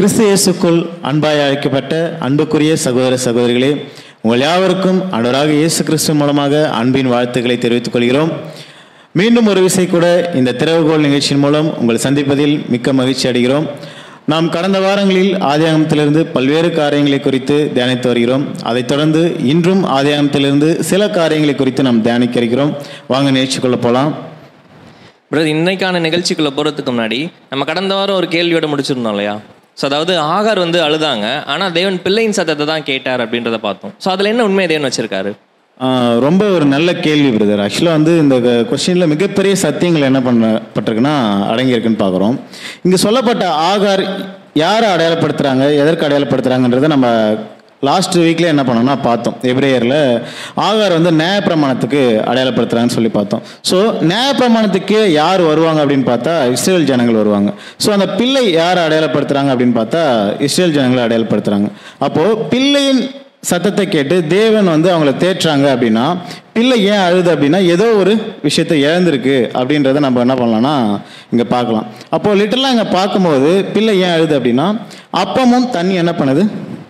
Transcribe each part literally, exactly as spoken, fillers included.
கிறிஸ்து இயேசுக்குள் அன்பாய் அழைக்கப்பட்ட அன்புக்குரிய சகோதர சகோதரிகளே, உங்கள் யாவருக்கும் ஆண்டவராக இயேசு கிறிஸ்து மூலமாக அன்பின் வாழ்த்துக்களை தெரிவித்துக் கொள்கிறோம். மீண்டும் ஒரு விசை கூட இந்த திறவுகோல் நிகழ்ச்சியின் மூலம் உங்களை சந்திப்பதில் மிக்க மகிழ்ச்சி அடைகிறோம். நாம் கடந்த வாரங்களில் ஆதியாகமத்திலிருந்து பல்வேறு காரியங்களை குறித்து தியானித்து வருகிறோம். அதைத் தொடர்ந்து இன்றும் ஆதியாகமத்திலிருந்து சில காரியங்களை குறித்து நாம் தியானிக்க இருக்கிறோம். வாங்க நிகழ்ச்சிக்குள்ள போகலாம். பிரதர், இன்னைக்கான நிகழ்ச்சிக்குள்ளே போகிறதுக்கு முன்னாடி நம்ம கடந்த வாரம் ஒரு கேள்வியோட முடிச்சிருந்தோம் இல்லையா? ஸோ அதாவது ஆகார் வந்து அழுதாங்க, ஆனால் தேவன் பிள்ளையின் சத்தத்தை தான் கேட்டார் அப்படின்றத பார்த்தோம். ஸோ அதில் என்ன உண்மையை தேவன் வச்சிருக்காரு? ரொம்ப ஒரு நல்ல கேள்வி பிரதர். ஆக்சுவலாக வந்து இந்த கொஸ்டினில் மிகப்பெரிய சத்தியங்கள் என்ன பண்ணப்பட்டிருக்குன்னா அடங்கியிருக்குன்னு பார்க்குறோம். இங்கே சொல்லப்பட்ட ஆகார் யாரை அடையாளப்படுத்துகிறாங்க, எதற்கு அடையாளப்படுத்துகிறாங்கன்றதை நம்ம லாஸ்ட் வீக்கில் என்ன பண்ணோம்னா பார்த்தோம். எபிரேயரில் ஆகார் வந்து நியாயப்பிரமாணத்துக்கு அடையாளப்படுத்துகிறாங்கன்னு சொல்லி பார்த்தோம். ஸோ நியாயப்பிரமாணத்துக்கு யார் வருவாங்க அப்படின்னு பார்த்தா இஸ்ரேல் ஜனங்கள் வருவாங்க. ஸோ அந்த பிள்ளை யார் அடையாளப்படுத்துகிறாங்க அப்படின்னு பார்த்தா இஸ்ரேல் ஜனங்களை அடையாளப்படுத்துகிறாங்க. அப்போது பிள்ளையின் சத்தத்தை கேட்டு தேவன் வந்து அவங்கள தேற்றுறாங்க அப்படின்னா, பிள்ளை ஏன் அழுது அப்படின்னா ஏதோ ஒரு விஷயத்தை இழந்திருக்கு அப்படின்றத நம்ம என்ன பண்ணலாம்னா இங்கே பார்க்கலாம். அப்போது லிட்டரலாக இங்கே பார்க்கும்போது பிள்ளை ஏன் அழுது அப்படின்னா அப்பமும் தண்ணி என்ன பண்ணுது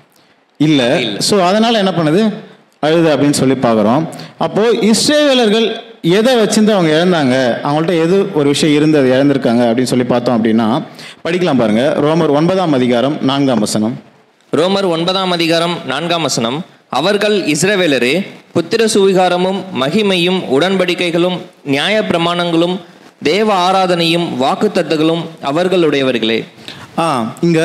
இல்லை. ஸோ அதனால் என்ன பண்ணுது அழுது அப்படின்னு சொல்லி பார்க்குறோம். அப்போது இஸ்ரேலர்கள் எதை வச்சிருந்து அவங்க இழந்தாங்க, அவங்கள்ட்ட எது ஒரு விஷயம் இருந்தது இழந்திருக்காங்க அப்படின்னு சொல்லி பார்த்தோம் அப்படின்னா படிக்கலாம் பாருங்க. ரோமர் ஒன்பதாம் அதிகாரம் நான்காம் வசனம். ரோமர் ஒன்பதாம் அதிகாரம் நான்காம் வசனம். அவர்கள் இஸ்ரவேலரே, புத்திர சுவிகாரமும் மகிமையும் உடன்படிக்கைகளும் நியாய பிரமாணங்களும் தேவ ஆராதனையும் வாக்குத்தத்தங்களும் அவர்களுடையவர்களே. ஆ இங்க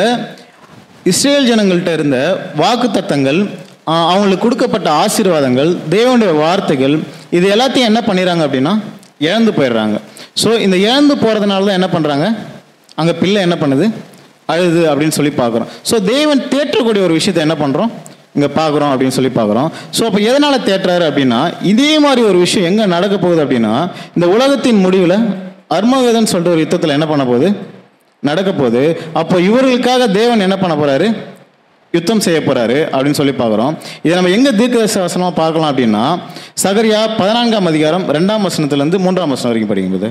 இஸ்ரேல் ஜனங்கள்கிட்ட இருந்த வாக்கு தத்தங்கள், அவங்களுக்கு கொடுக்கப்பட்ட ஆசீர்வாதங்கள், தேவனுடைய வார்த்தைகள், இது எல்லாத்தையும் என்ன பண்ணிடுறாங்க அப்படின்னா இழந்து போயிடுறாங்க. ஸோ இந்த இழந்து போகிறதுனால தான் என்ன பண்ணுறாங்க, அங்கே பிள்ளை என்ன பண்ணுது அழுது அப்படின்னு சொல்லி பார்க்குறோம். ஸோ தேவன் தேற்றக்கூடிய ஒரு விஷயத்தை என்ன பண்ணுறோம் இங்கே பார்க்குறோம் அப்படின்னு சொல்லி பார்க்குறோம். ஸோ அப்போ எதனால் தேற்றுறாரு அப்படின்னா இதே மாதிரி ஒரு விஷயம் எங்கே நடக்க போகுது அப்படின்னா இந்த உலகத்தின் முடிவில் அர்மகதன் சொல்லிட்டு ஒரு யுத்தத்தில் என்ன பண்ண போகுது நடக்க போகுது. அப்போ இவர்களுக்காக தேவன் என்ன பண்ண போகிறாரு, யுத்தம் செய்ய போகிறாரு அப்படின்னு சொல்லி பார்க்குறோம். இதை நம்ம எங்கே தீர்க்க வசனமாக பார்க்கலாம் அப்படின்னா சகரியா பதினான்காம் அதிகாரம் ரெண்டாம் வசனத்துலேருந்து மூன்றாம் வசனம் வரைக்கும் படிக்கும்போது.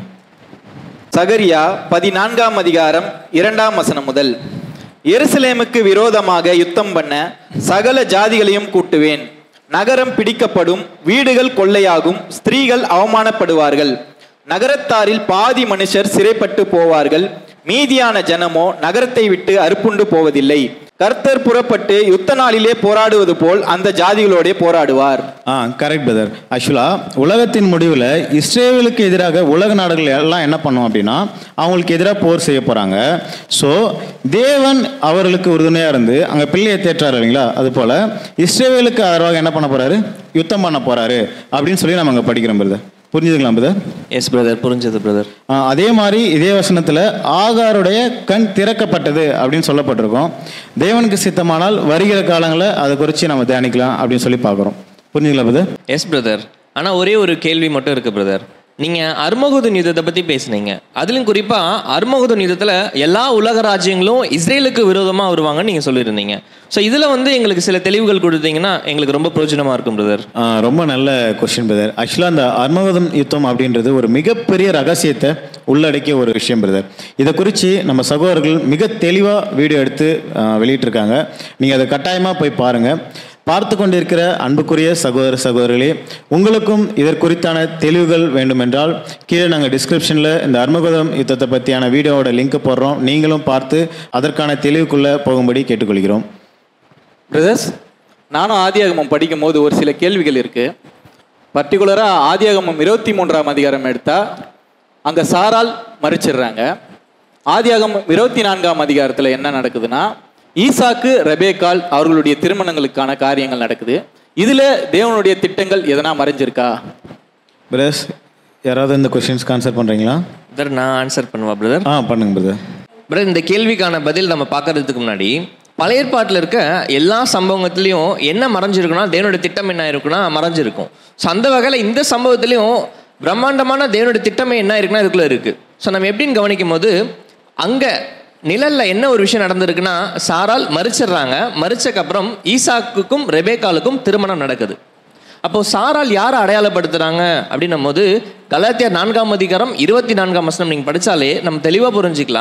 சகரியா பதினான்காம் அதிகாரம் இரண்டாம் வசனம் முதல். எருசலேமுக்கு விரோதமாக யுத்தம் பண்ண சகல ஜாதிகளையும் கூட்டுவேன். நகரம் பிடிக்கப்படும், வீடுகள் கொள்ளையாகும், ஸ்திரீகள் அவமானப்படுவார்கள். நகரத்தாரில் பாதி மனுஷர் சிறைப்பட்டு போவார்கள், மீதியான ஜனமோ நகரத்தை விட்டு அறுப்புண்டு போவதில்லை. கர்த்தர் புறப்பட்டு யுத்த நாளிலே போராடுவது போல் அந்த ஜாதிகளோட போராடுவார். ஆ கரெக்ட் பிரதர். ஆக்சுவலாக உலகத்தின் முடிவில் இஸ்ரேலுக்கு எதிராக உலக நாடுகள் எல்லாம் என்ன பண்ணோம் அப்படின்னா அவங்களுக்கு எதிராக போர் செய்ய போகிறாங்க. ஸோ தேவன் அவர்களுக்கு உறுதுணையாக இருந்து அங்கே பிள்ளையை தேற்றாரு இல்லைங்களா, அது போல் இஸ்ரேலுக்கு ஆதரவாக என்ன பண்ண போகிறாரு, யுத்தம் பண்ண போகிறாரு அப்படின்னு சொல்லி நம்ம அங்கே படிக்கிறோம் பிரதர். புரிஞ்சுதுங்களா பிரதர்? எஸ் பிரதர், புரிஞ்சது பிரதர். அதே மாதிரி இதே வசனத்தில் ஆகாருடைய கண் திறக்கப்பட்டது அப்படின்னு சொல்லப்பட்டிருக்கோம். தேவனுக்கு சித்தமானால் வருகிற காலங்களில் அதை குறித்து நம்ம தியானிக்கலாம் அப்படின்னு சொல்லி பார்க்குறோம். புரிஞ்சுங்களா பிரதர்? Yes brother. ஆனால் ஒரே ஒரு கேள்வி மட்டும் இருக்குது பிரதர். நீங்கள் அர்மகுதன் யுத்தத்தை பற்றி பேசுனீங்க. அதுலேயும் குறிப்பாக அர்மகுதன் யுத்தத்தில் எல்லா உலக ராஜ்யங்களும் இஸ்ரேலுக்கு விரோதமாக வருவாங்கன்னு நீங்கள் சொல்லியிருந்தீங்க. ஸோ இதில் வந்து எங்களுக்கு சில தெளிவுகள் கொடுத்தீங்கன்னா எங்களுக்கு ரொம்ப பிரயோஜனமாக இருக்கும் பிரதர். ரொம்ப நல்ல கொஸ்டின் பிரதர். ஆக்சுவலாக அந்த அர்மகுதன் யுத்தம் அப்படின்றது ஒரு மிகப்பெரிய ரகசியத்தை உள்ளடக்கிய ஒரு விஷயம் பிரதர். இதை குறித்து நம்ம சகோதரர்கள் மிக தெளிவாக வீடியோ எடுத்து வெளியிட்டிருக்காங்க. நீங்கள் அதை கட்டாயமாக போய் பாருங்கள். பார்த்து கொண்டிருக்கிற அன்புக்குரிய சகோதர சகோதரிகளே, உங்களுக்கும் இதற்குறித்தான தெளிவுகள் வேண்டுமென்றால் கீழே நாங்கள் டிஸ்கிரிப்ஷனில் இந்த அர்மகுதம் யுத்தத்தை பற்றியான வீடியோவோட லிங்க் போடுறோம். நீங்களும் பார்த்து அதற்கான தெளிவுக்குள்ளே போகும்படி கேட்டுக்கொள்கிறோம். பிரதர்ஸ், நானும் ஆதியாகமம் படிக்கும் போது ஒரு சில கேள்விகள் இருக்குது. பர்டிகுலராக ஆதியாகமம் இருபத்தி மூன்றாம் அதிகாரம் எடுத்தால் அங்கே சாரால் மறிச்சிடுறாங்க. ஆதியாகமம் இருபத்தி நான்காம் அதிகாரத்தில் என்ன நடக்குதுன்னா ஈசாக்கு ரெபேக்கால் அவர்களுடைய திருமணங்களுக்கான காரியங்கள் நடக்குது. இதில் தேவனுடைய திட்டங்கள் எதனா மறைஞ்சிருக்கா? பிரதர்ஸ், யாராவது இந்த கொஸ்டின்ஸ்க்கு ஆன்சர் பண்ணுறீங்களா? பிரதர், நான் ஆன்சர் பண்ணுவா பிரதர்? ஆ பண்ணுங்க பிரதர். பிரதர், இந்த கேள்விக்கான பதில் நம்ம பார்க்கறதுக்கு முன்னாடி பழைய ஏற்பாட்டில் இருக்க எல்லா சம்பவத்துலேயும் என்ன மறைஞ்சிருக்குன்னா தேவனுடைய திட்டம் என்ன இருக்குன்னா மறைஞ்சிருக்கும். ஸோ அந்த வகையில் இந்த சம்பவத்துலேயும் பிரம்மாண்டமான தேவனுடைய திட்டமே என்ன இருக்குன்னா இதுக்குள்ளே இருக்குது. ஸோ நம்ம எப்படின்னு கவனிக்கும் போது அங்கே நிழல்ல என்ன ஒரு விஷயம் நடந்திருக்குன்னா சாரால் மறிச்சிடுறாங்க. மறிச்சக்கப்புறம் ஈசாக்குக்கும் ரெபேக்காலுக்கும் திருமணம் நடக்குது. அப்போ சாரால் யாரை அடையாளப்படுத்துறாங்க அப்படின்னும் போது கலாத்தியர் நான்காம் அதிகாரம் இருபத்தி நான்காம் வசனம் நீங்கள் படித்தாலே நம்ம தெளிவாக புரிஞ்சுக்கலாம்.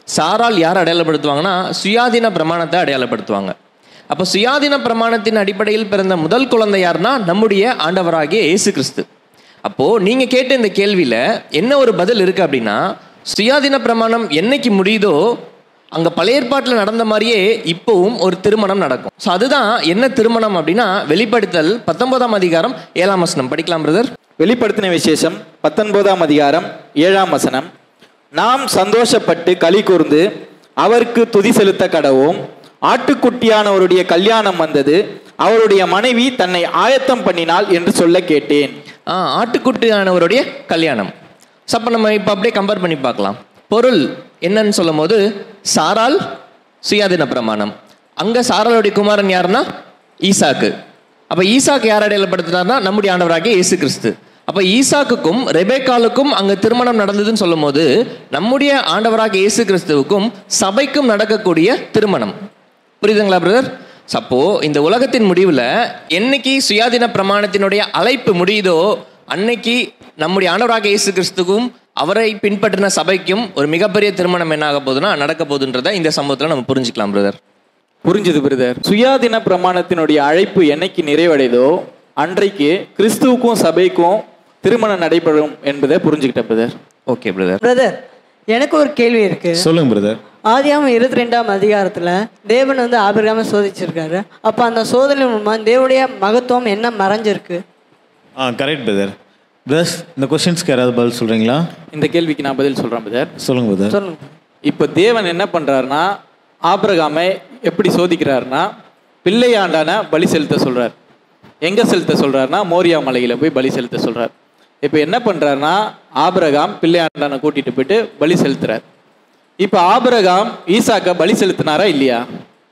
சாரால் யார் அடையாளப்படுத்துவாங்கன்னா சுயாதீன பிரமாணத்தை அடையாளப்படுத்துவாங்க. அப்போ சுயாதீன பிரமாணத்தின் அடிப்படையில் பிறந்த முதல் குழந்தை யாருன்னா நம்முடைய ஆண்டவராகிய இயேசு கிறிஸ்து. அப்போது நீங்கள் கேட்ட இந்த கேள்வியில் என்ன ஒரு பதில் இருக்குது அப்படின்னா, சுயாதீன பிரமாணம் என்னைக்கு முடியுதோ அங்கே பழைய ஏற்பாட்டில் நடந்த மாதிரியே இப்போவும் ஒரு திருமணம் நடக்கும். ஸோ அதுதான் என்ன திருமணம் அப்படின்னா, வெளிப்படுத்தல் பத்தொன்பதாம் அதிகாரம் ஏழாம் வசனம் படிக்கலாம் பிரதர். வெளிப்படுத்தின விசேஷம் பத்தொன்பதாம் அதிகாரம் ஏழாம் வசனம். நாம் சந்தோஷப்பட்டு களி கூர்ந்து அவருக்கு துதி செலுத்த கடவோம். ஆட்டுக்குட்டியானவருடைய கல்யாணம் வந்தது, அவருடைய மனைவி தன்னை ஆயத்தம் பண்ணினாள் என்று சொல்ல கேட்டேன். ஆ ஆட்டுக்குட்டியானவருடைய கல்யாணம். அப்போ நம்ம இப்போ அப்படியே கம்பேர் பண்ணி பார்க்கலாம். பொருள் என்னன்னு சொல்லும் போது சாரால் சுயாதீன பிரமாணம். அங்கே சாராளுடைய குமாரன் யாருன்னா ஈசாக்கு. அப்போ ஈசாக்கு யார் அடையாளப்படுத்தினார்னா நம்முடைய ஆண்டவராகிய இயேசு கிறிஸ்து. அப்போ ஈசாக்குக்கும் ரெபேக்காலுக்கும் அங்கே திருமணம் நடந்ததுன்னு சொல்லும் போது நம்முடைய ஆண்டவராகிய இயேசு கிறிஸ்துவுக்கும் சபைக்கும் நடக்கக்கூடிய திருமணம். புரியுதுங்களா பிரதர்? அப்போ இந்த உலகத்தின் முடிவில் என்னைக்கு சுயாதீன பிரமாணத்தினுடைய அழைப்பு முடியுதோ அன்னைக்கு நம்முடைய ஆண்டவராகிய இயேசு கிறிஸ்துக்கும் அவரை பின்பற்றின சபைக்கும் ஒரு மிகப்பெரிய திருமணம் என்ன ஆக போகுதுன்னா நடக்க போகுதுன்றதை இந்த சம்பவத்தில் நம்ம புரிஞ்சுக்கலாம் பிரதர். புரிஞ்சுது பிரதர். சுயாதீன பிரமாணத்தினுடைய அழைப்பு என்னைக்கு நிறைவடைதோ அன்றைக்கு கிறிஸ்துவுக்கும் சபைக்கும் திருமணம் நடைபெறும் என்பதை புரிஞ்சுக்கிட்ட பிரதர். Okay brother. பிரதர், எனக்கு ஒரு கேள்வி இருக்கு. சொல்லுங்க பிரதர். ஆதியாகமம் இருபத்தி ரெண்டாம் அதிகாரத்துல தேவன் வந்து ஆபிரகாமை சோதிச்சிருக்காரு. அப்ப அந்த சோதனை மூலமா தேவனுடைய மகத்துவம் என்ன மறைஞ்சிருக்கு? ஆ கரெக்ட் பிரதர். பிரதர், இந்த கொஸ்டின்ஸ்க்கு யாராவது பதில் சொல்றீங்களா? இந்த கேள்விக்கு நான் பதில் சொல்றேன் பிரதர். சொல்லுங்க பிரதர். சொல்லுங்க. இப்போ தேவன் என்ன பண்றாருன்னா ஆபிரகாமை எப்படி சோதிக்கிறாருன்னா பிள்ளையாண்டான பலி செலுத்த சொல்றார். எங்க செலுத்த சொல்றாருன்னா மோரியா மலையில போய் பலி செலுத்த சொல்றார். இப்போ என்ன பண்றாருன்னா ஆபிரகாம் பிள்ளையாண்டான கூட்டிட்டு போயிட்டு பலி செலுத்துறார். இப்போ ஆபிரகாம் ஈசாக்க பலி செலுத்தினாரா இல்லையா?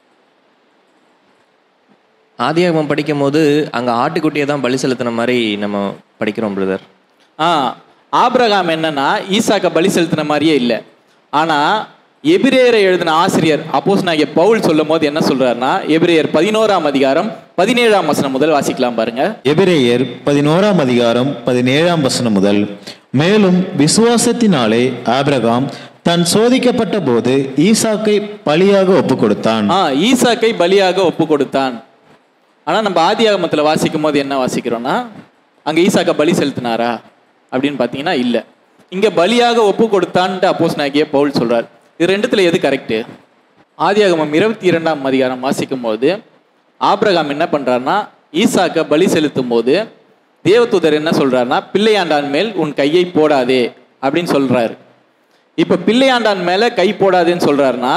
ஆதியாகமம் படிக்கும் போது அங்கே ஆட்டுக்குட்டியை தான் பலி செலுத்தின மாதிரி நம்ம படிக்கிறோம் பிரதர். ஆ ஆபிரகாம் என்னன்னா ஈசாக்க பலி செலுத்தின மாதிரியே இல்லை. ஆனால் எபிரேயரை எழுதின ஆசிரியர் அப்போஸ்தலனாகிய பவுல் சொல்லும் போது என்ன சொல்றாருன்னா எபிரேயர் பதினோராம் அதிகாரம் பதினேழாம் வசனம் முதல் வாசிக்கலாம் பாருங்க. எபிரேயர் பதினோராம் அதிகாரம் பதினேழாம் வசனம் முதல். மேலும் விசுவாசத்தினாலே ஆபிரகாம் தான் சோதிக்கப்பட்ட போது ஈசாக்கை பலியாக ஒப்பு கொடுத்தான். ஆ ஈசாக்கை பலியாக ஒப்பு கொடுத்தான். ஆனால் நம்ம ஆதியாகமத்துல வாசிக்கும் போது என்ன வாசிக்கிறோம்னா அங்கே ஈசாக்க பலி செலுத்தினாரா அப்படின்னு பார்த்தீங்கன்னா இல்லை. இங்கே பலியாக ஒப்பு கொடுத்தான்ட்டு அப்போஸ்தலனாகிய பவுல் சொல்றார். இது ரெண்டுத்துல எது கரெக்டு? ஆதியாகமம் இருபத்தி இரண்டாம் அதிகாரம் வாசிக்கும் போது ஆபிரகாம் என்ன பண்றாருன்னா ஈசாக்க பலி செலுத்தும் போது தேவதூதர் என்ன சொல்றாருன்னா பிள்ளையாண்டான் மேல் உன் கையை போடாதே அப்படின்னு சொல்றாரு. இப்ப பிள்ளையாண்டான் மேல கை போடாதேன்னு சொல்றாருன்னா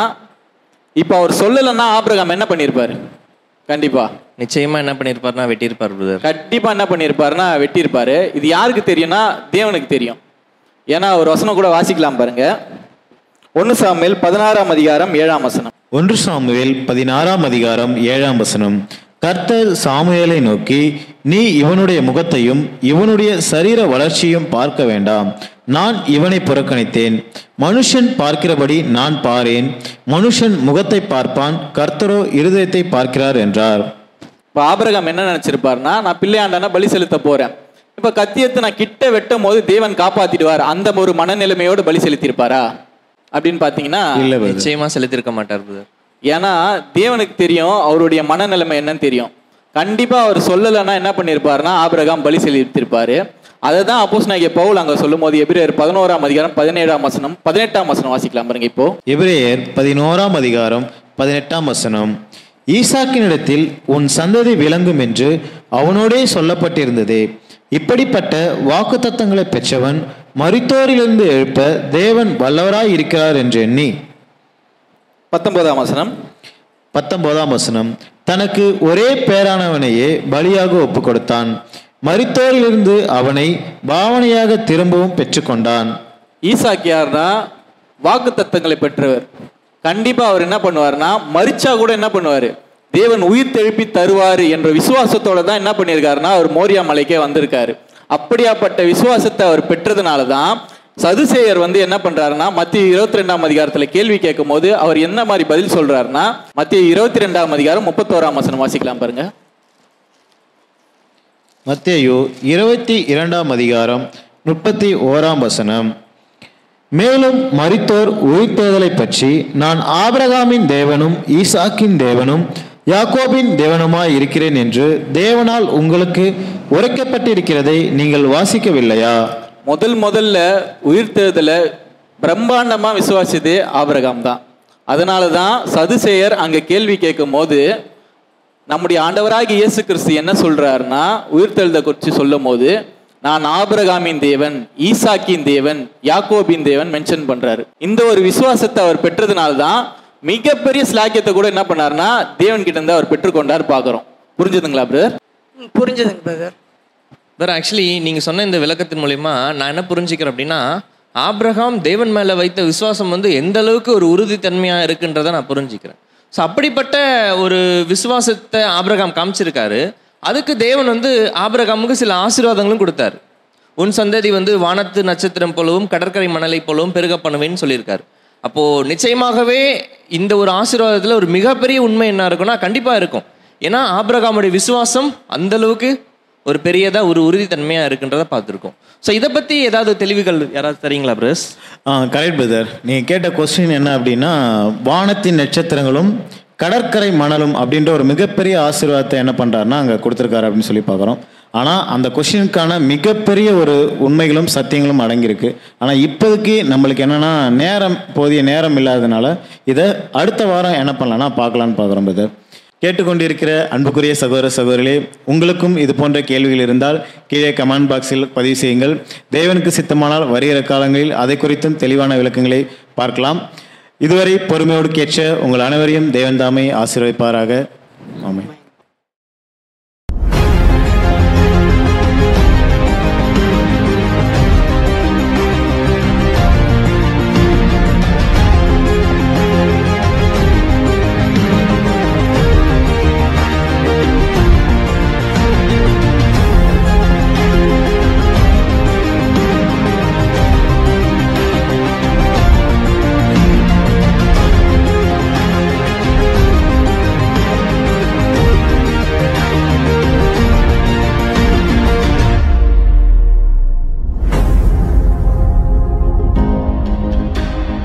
இப்ப அவர் சொல்லலைன்னா ஆபிரகாம் என்ன பண்ணியிருப்பாரு? கண்டிப்பா நிச்சயமா என்ன பண்ணியிருப்பாருன்னா வெட்டியிருப்பார் பிரதர். கண்டிப்பா என்ன பண்ணியிருப்பாருன்னா வெட்டியிருப்பாரு. இது யாருக்கு தெரியும்னா தேவனுக்கு தெரியும். ஏன்னா ஒரு வசனம் கூட வாசிக்கலாம் பாருங்க. ஒன்று சாமுவேல் பதினாறாம் அதிகாரம் ஏழாம் வசனம். ஒன்று சாமுவேல் பதினாறாம் அதிகாரம் ஏழாம் வசனம். கர்த்தர் சாமுவேலை நோக்கி, நீ இவனுடைய முகத்தையும் இவனுடைய சரீர வளர்ச்சியும் பார்க்க வேண்டாம், நான் இவனை புறக்கணித்தேன். மனுஷன் பார்க்கிறபடி நான் பாரேன், மனுஷன் முகத்தை பார்ப்பான், கர்த்தரோ இருதயத்தை பார்க்கிறார் என்றார். இப்போ ஆபிரகாம் என்ன நினைச்சிருப்பாருன்னா நான் பிள்ளையாண்டான பலி செலுத்த போறேன், இப்ப கத்தியத்தை நான் கிட்ட வெட்டும் போது தேவன் காப்பாத்திடுவார், அந்த ஒரு மனநிலைமையோடு பலி செலுத்திருப்பாரா அப்படின்னு பாத்தீங்கன்னா இல்ல, நிச்சயமா செலுத்திருக்க மாட்டார் பிரதர். ஏன்னா தேவனுக்கு தெரியும் அவருடைய மனநிலைமை என்னன்னு தெரியும். கண்டிப்பா அவர் சொல்லலைன்னா என்ன பண்ணிருப்பாருன்னா ஆபிரகாம் பலி செலுத்திருப்பாரு. அதை தான் அப்போஸ்தலனாகிய பவுல் அங்க சொல்லும் போது எபிரேயர் பதினோராம் அதிகாரம் பதினேழாம் வசனம் பதினெட்டாம் வசனம் வாசிக்கலாம் பாருங்க. இப்போ எபிரேயர் பதினோராம் அதிகாரம் பதினெட்டாம் வசனம். ஈசாக்கினிடத்தில் உன் சந்ததி விளங்கும் என்று அவனோடே சொல்லப்பட்டிருந்ததே, இப்படிப்பட்ட வாக்குத்தத்தங்களை பெற்றவன் மரித்தோரிலிருந்து எழுப்ப தேவன் வல்லவராய் இருக்கிறார் என்று எண்ணி. பத்தொன்பதாம் வசனம். பத்தொன்பதாம் வசனம். தனக்கு ஒரே பேரானவனையே பலியாக ஒப்பு கொடுத்தான், மரித்தோரிலிருந்து அவனை பாவனையாக திரும்பவும் பெற்றுக்கொண்டான். ஈசாக்கு யாருன்னா வாக்கு தத்தங்களை பெற்றவர். கண்டிப்பா அவர் என்ன பண்ணுவார்னா மரிச்சா கூட என்ன பண்ணுவாரு, தேவன் உயிர் தெழுப்பி தருவாரு என்ற விசுவாசத்தோட தான் என்ன பண்ணியிருக்காருன்னா அவர் மோரியா மலைக்கே வந்திருக்காரு. அப்படியாப்பட்ட விசுவாசத்தை அவர் பெற்றதுனால தான் சதுசேயர் வந்து என்ன பண்றாருன்னா மத்திய இருபத்தி ரெண்டாம் அதிகாரத்துல கேள்வி கேட்கும் போது அவர் என்ன மாதிரி பதில் சொல்றாருன்னா மத்திய இருபத்தி ரெண்டாம் அதிகாரம் முப்பத்தோராம் வசனம் வாசிக்கலாம் பாருங்க. மத்தேயு இருபத்தி இரண்டாம் அதிகாரம் முப்பத்தி ஓராம் வசனம். மேலும் மரித்தோர் உயிர்த்தெழுதலை பற்றி நான் ஆபிரகாமின் தேவனும் ஈசாக்கின் தேவனும் யாக்கோபின் தேவனுமாய் இருக்கிறேன் என்று தேவனால் உங்களுக்கு உரைக்கப்பட்டிருக்கிறதை நீங்கள் வாசிக்கவில்லையா? முதல் முதல்ல உயிர்த்தெழுதலை பிரம்மாண்டமா விசுவாசித்தது ஆபிரகாம் தான். அதனால தான் சதுசேயர் அங்க கேள்வி கேட்கும் போது நம்முடைய ஆண்டவராகிய இயேசு கிறிஸ்து என்ன சொல்றாருன்னா, உயிர்த்தெழுதலை குறித்து சொல்லும் போது நான் ஆபிரகாமின் தேவன், ஈசாக்கின் தேவன், யாக்கோபின் தேவன் மென்ஷன் பண்றாரு. இந்த ஒரு விசுவாசத்தை அவர் பெற்றதுனால தான் மிகப்பெரிய ஸ்லாக்கியத்தை கூட என்ன பண்ணாருன்னா தேவன் கிட்ட இருந்து அவர் பெற்றுக்கொண்டார் பார்க்கிறோம். புரிஞ்சுதுங்களா பிரதர்? புரிஞ்சுதுங்க பிரதர். பிரதர் ஆக்சுவலி நீங்கள் சொன்ன இந்த விளக்கத்தின் மூலயமா நான் என்ன புரிஞ்சுக்கிறேன் அப்படின்னா, ஆபிரகாம் தேவன் மேலே வைத்த விசுவாசம் வந்து எந்த அளவுக்கு ஒரு உறுதித்தன்மையாக இருக்குன்றதை நான் புரிஞ்சுக்கிறேன். ஸோ அப்படிப்பட்ட ஒரு விசுவாசத்தை ஆபிரகாம் காமிச்சிருக்காரு. அதுக்கு தேவன் வந்து ஆபிரகாமுக்கு சில ஆசீர்வாதங்களும் கொடுத்தாரு. உன் சந்ததி வந்து வானத்து நட்சத்திரம் போலவும் கடற்கரை மணலை போலவும் பெருக பண்ணுவேன்னு சொல்லியிருக்காரு. அப்போது நிச்சயமாகவே இந்த ஒரு ஆசீர்வாதத்தில் ஒரு மிகப்பெரிய உண்மை என்ன இருக்குன்னா கண்டிப்பாக இருக்கும். ஏன்னா ஆபிரகாமுடைய விசுவாசம் அந்த அளவுக்கு ஒரு பெரியதாக ஒரு உறுதித்தன்மையாக இருக்குன்றதை பார்த்துருக்கோம். ஸோ இதை பற்றி ஏதாவது தெளிவுகள் யாராவது தரீங்களா பிரஸ்? ஆ கரெக்ட் பிரதர். நீங்கள் கேட்ட கொஸ்டின் என்ன அப்படின்னா, வானத்தின் நட்சத்திரங்களும் கடற்கரை மணலும் அப்படின்ற ஒரு மிகப்பெரிய ஆசீர்வாதத்தை என்ன பண்ணுறாருன்னா அங்கே கொடுத்துருக்காரு அப்படின்னு சொல்லி பார்க்குறோம். ஆனால் அந்த கொஸ்டினுக்கான மிகப்பெரிய ஒரு உண்மைகளும் சத்தியங்களும் அடங்கியிருக்கு. ஆனால் இப்போதைக்கு நம்மளுக்கு என்னென்னா நேரம் போதிய நேரம் இல்லாததுனால இதை அடுத்த வாரம் என்ன பண்ணலான்னா பார்க்கலான்னு பார்க்குறோம் பிரதர். கேட்டுக்கொண்டிருக்கிற அன்புக்குரிய சகோதர சகோதரிகளே, உங்களுக்கும் இது போன்ற கேள்விகள் இருந்தால் கீழே கமெண்ட் பாக்ஸில் பதிவு செய்யுங்கள். தேவனுக்கு சித்தமானால் வருகிற காலங்களில் அதை குறித்தும் தெளிவான விளக்கங்களை பார்க்கலாம். இதுவரை பொறுமையோடு கேட்ட உங்கள் அனைவரையும் தேவன் தாமே ஆசீர்வதிப்பாராக. ஆமென்.